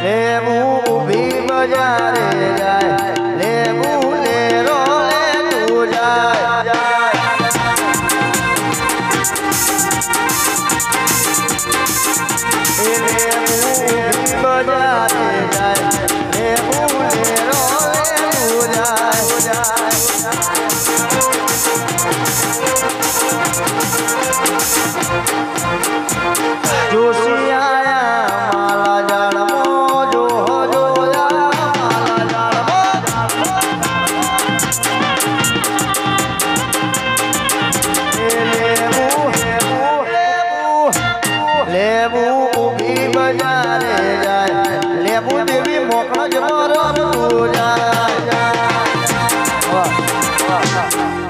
લેવું ઊભી બજારે જાય લેવું લેરો લેતું જાય બજારે જાય લેવું લેરો લેતું જાય જોશી આયા માલા જાણમો જો જોયા માલા જાણમો લેવું ઊભી બજારે જાય લેવું દેવી મોકળો જ મારો જાય